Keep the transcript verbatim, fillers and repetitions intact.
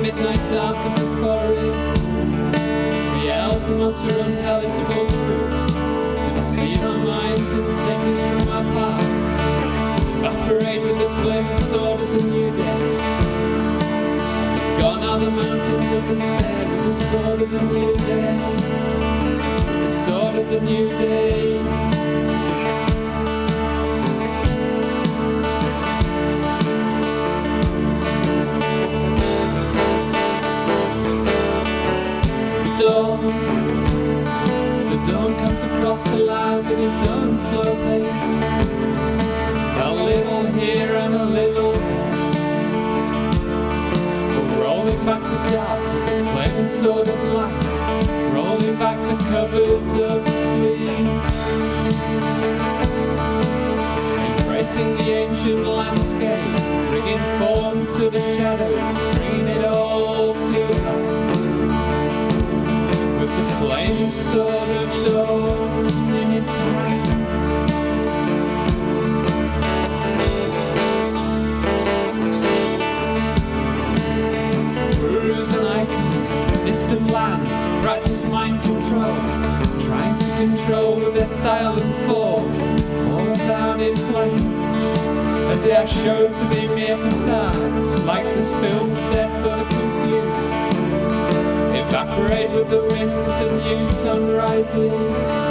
midnight dark of the forest, the elves mutter unpalatable truths to deceive our minds and take us from our path, evaporate with the flaming sword of the new day. Gone are the mountains of despair with the sword of the new day, with the sword of the new day. The dawn comes across aloud at its own slow pace, a little here and a little there, rolling back the dark with the flaming sword of light, rolling back the covers of sleep, embracing the ancient landscape, bringing form to the shadows, bringing it all to life. With the flaming sword of dawn in its hand, gurus and icons, distant lands, practice mind control, trying to control with their style and form, fall down in flames, as they are shown to be mere facades, like this film set for the confused. Evaporate with the mists and new sun rises.